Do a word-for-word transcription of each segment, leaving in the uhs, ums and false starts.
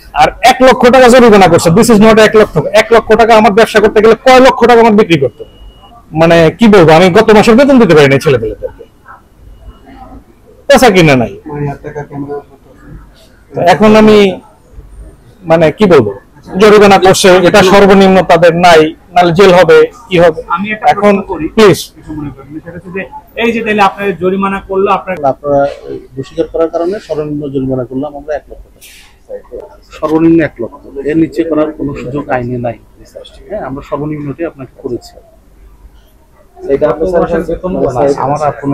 আর এক লক্ষ টাকা জরিমানা করছে। দিস ইজ নট এক লক্ষ এক লক্ষ টাকা আমার ব্যবসা করতে গেলে কয় লক্ষ টাকা আমার বিক্রি করতে হবে? মানে কি বলবো, আমি গত মাসের বেতন দিতে পারি না ছেলেপেলেদেরকে, পেশা কিনে নাই। এখন আমি মানে কি বলবো, জরিমানা করছে, এটা সর্বনিম্ন তাদের নাই, নাহলে জেল হবে, কি হবে। আমি এখন প্লিজ এই যে তাহলে আপনার জরিমানা করলো, আপনার আপনারা দোষীকার করার কারণে সর্বনিম্ন জরিমানা করলাম আমরা এক লক্ষ টাকা, সর্বনিম্ন এক লক্ষ, এর নিচে করার কোনো সুযোগ আইনে নাই। হ্যাঁ, আমরা সর্বনিম্নটাই আপনাকে করেছি। আমার আপনার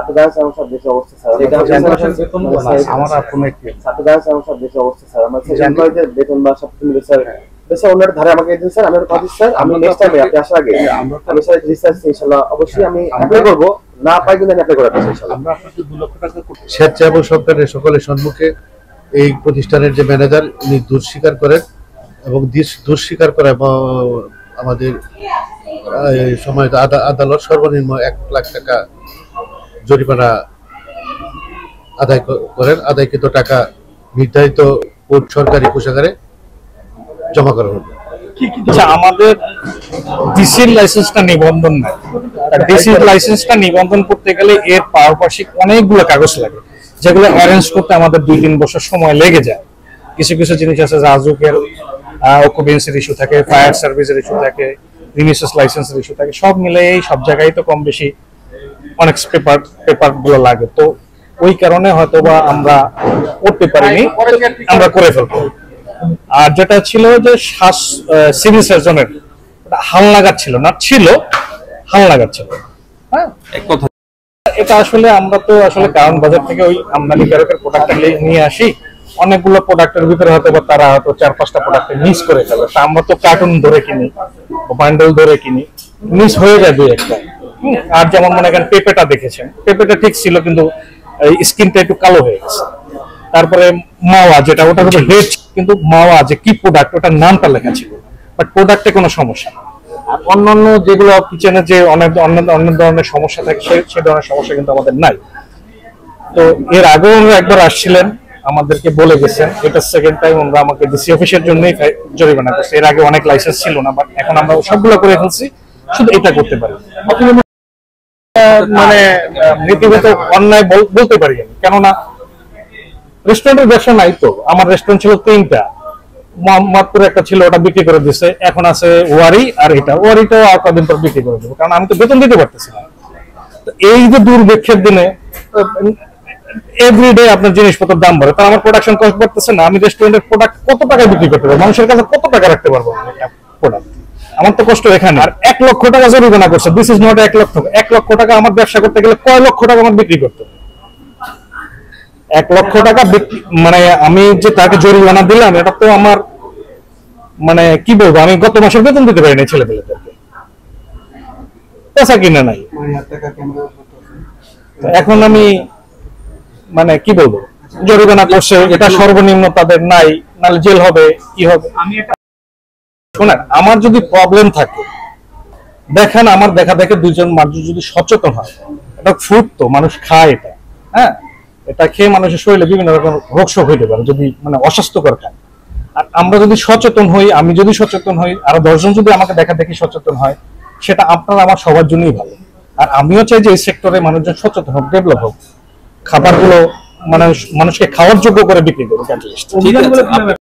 বেতন বা সব মিলে স্যার ওনার ধারে আমাকে দিন স্যার, আমি কথা স্যার আমি নেক্সট টাইমে আপনি আসার আগে আমি স্যার রিসার্চ ইনশাআল্লাহ অবশ্যই আমি অ্যাপ্লাই করব, না পাই কিন্তু আমি অ্যাপ্লাই করব ইনশাআল্লাহ। আমরা আপনাকে দুই লক্ষ টাকা স্বেচ্ছা এবং সরকারের সকলের সম্মুখে এই প্রতিষ্ঠানের যে ম্যানেজার উনি দোষ স্বীকার করেন এবং দোষ স্বীকার করে আমাদের সময় আদালত সর্বনিম্ন এক লাখ টাকা জরিমানা আদায় করেন। আদায়কৃত টাকা নির্ধারিত সরকারি কোষাগারে জমা করা হবে। আমাদের ডিসির লাইসেন্সটা নিবন্ধন নাই, ডিসির লাইসেন্সটা নিবন্ধন করতে গেলে এর পারপার্শ্বিক অনেকগুলো কাগজ লাগে, যেগুলো অ্যারেঞ্জ করতে আমাদের দুই তিন বছর সময় লেগে যায়। কিছু কিছু জিনিস আছে, রাজুকের অকুপেন্সির ইস্যু থাকে, ফায়ার সার্ভিসের ইস্যু থাকে, প্রিমিসেস লাইসেন্সের ইস্যু থাকে, সব মিলে এই সব জায়গায় তো কম বেশি অনেক পেপার পেপার গুলো লাগে। তো ওই কারণে হয়তো বা আমরা করতে পারিনি, আমরা করে ফেলবো। আর যেটা ছিল যে সিভিল সার্জনের হালনাগাদ ছিল না, ছিল হালনাগাদ ছিল। হ্যাঁ, এটা আসলে আমরা তো আসলে কারণ বাজার থেকে ওই আমদানিকারকের প্রোডাক্ট নিয়ে আসি, অনেকগুলো প্রোডাক্টের ভিতরে হয়তো বা তারা হয়তো চার পাঁচটা প্রোডাক্ট মিস করে ফেলে। তা আমরা তো কার্টুন ধরে কিনি, বান্ডেল ধরে কিনি, মিস হয়ে যায় দুই একটা। আর যেমন মনে করেন পেঁপেটা দেখেছেন, পেঁপেটা ঠিক ছিল কিন্তু স্কিনটা একটু কালো হয়ে গেছে। তারপরে মাওয়া, যেটা ওটা হচ্ছে রেড, কিন্তু মাওয়া যে কি প্রোডাক্ট ওটার নামটা লেখা ছিল, বাট প্রোডাক্টে কোনো সমস্যা না। আর অন্যান্য যেগুলো কিচেনে যে অনেক অন্য ধরনের সমস্যা থাকে সে ধরনের সমস্যা কিন্তু আমাদের নাই। তো এর আগেও একবার আসছিলেন, আমাদেরকে বলে গেছেন, এটা সেকেন্ড টাইম আমরা আমাকে ডিসি অফিসের জন্যই জরিমানা করছে। এর আগে অনেক লাইসেন্স ছিল না, বাট এখন আমরা সবগুলো করে ফেলছি, শুধু এটা করতে পারি। মানে নীতিগত অন্যায় বলতে পারি আমি, কেননা রেস্টুরেন্টের ব্যবসা নাই তো। আমার রেস্টুরেন্ট ছিল তিনটা, মোহাম্মদপুরে একটা ছিল, ওটা বিক্রি করে দিচ্ছে। এখন আছে ওয়ারি, আর এটা ওয়ারিটাও আর কদিন পর বিক্রি করে দেবো, কারণ আমি তো বেতন দিতে পারতেছি না। এই যে দুর্ভিক্ষের দিনে এভরিডে আপনার জিনিসপত্রের দাম বাড়ে, তার আমার প্রোডাকশন কস্ট বাড়তেছে না। আমি রেস্টুরেন্টের প্রোডাক্ট কত টাকায় বিক্রি করতে পারবো, মানুষের কাছে কত টাকা রাখতে পারবো প্রোডাক্ট? আমার তো কষ্ট এখানে। আর এক লক্ষ টাকা জরিমানা করছে। দিস ইজ নট এক লক্ষ এক লক্ষ টাকা আমার ব্যবসা করতে গেলে কয় লক্ষ টাকা আমার বিক্রি করতে হবে? এক লক্ষ টাকা মানে আমি যে তাকে জরিমানা দিলাম, এটা তো আমার মানে কি বলবো, আমি গত মাসের বেতন দিতে পারি না ছেলেপেলেদেরকে, পেশা কিনে নাই। এখন আমি মানে কি বলবো, জরিমানা করছে, এটা সর্বনিম্ন তাদের নাই, নাহলে জেল হবে, কি হবে। শোনেন, আমার যদি প্রবলেম থাকে, দেখেন আমার দেখা দেখে দুইজন মানুষ যদি সচেতন হয়, এটা ফুড তো মানুষ খায়, এটা হ্যাঁ, এটা খেয়ে মানুষের শরীরে বিভিন্ন রকম রোগ শোক হইতে পারে যদি মানে অস্বাস্থ্যকর খায়। আর আমরা যদি সচেতন হই, আমি যদি সচেতন হই, আরো দশজন যদি আমাকে দেখা দেখি সচেতন হয়, সেটা আপনার আমার সবার জন্যই ভালো। আর আমিও চাই যে এই সেক্টরে মানুষজন সচেতন হোক, ডেভেলপ হোক, খাবারগুলো মানুষ মানুষকে খাওয়ার যোগ্য করে বিক্রি করুক।